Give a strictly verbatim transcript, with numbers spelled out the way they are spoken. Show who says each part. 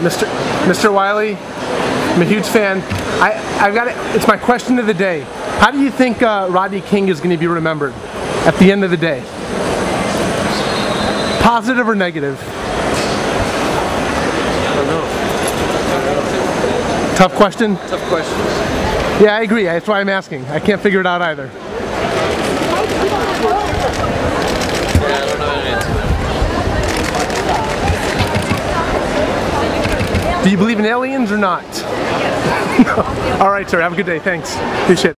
Speaker 1: Mister Mister Wiley, I'm a huge fan. I, I've got it. It's my question of the day. How do you think uh, Rodney King is going to be remembered at the end of the day? Positive or negative?
Speaker 2: I don't know.
Speaker 1: Tough question?
Speaker 2: Tough question.
Speaker 1: Yeah, I agree. That's why I'm asking. I can't figure it out either.
Speaker 2: Yeah, I don't know how to answer that.
Speaker 1: Do you believe in aliens or not? No. All right, sir. Have a good day. Thanks. Appreciate it.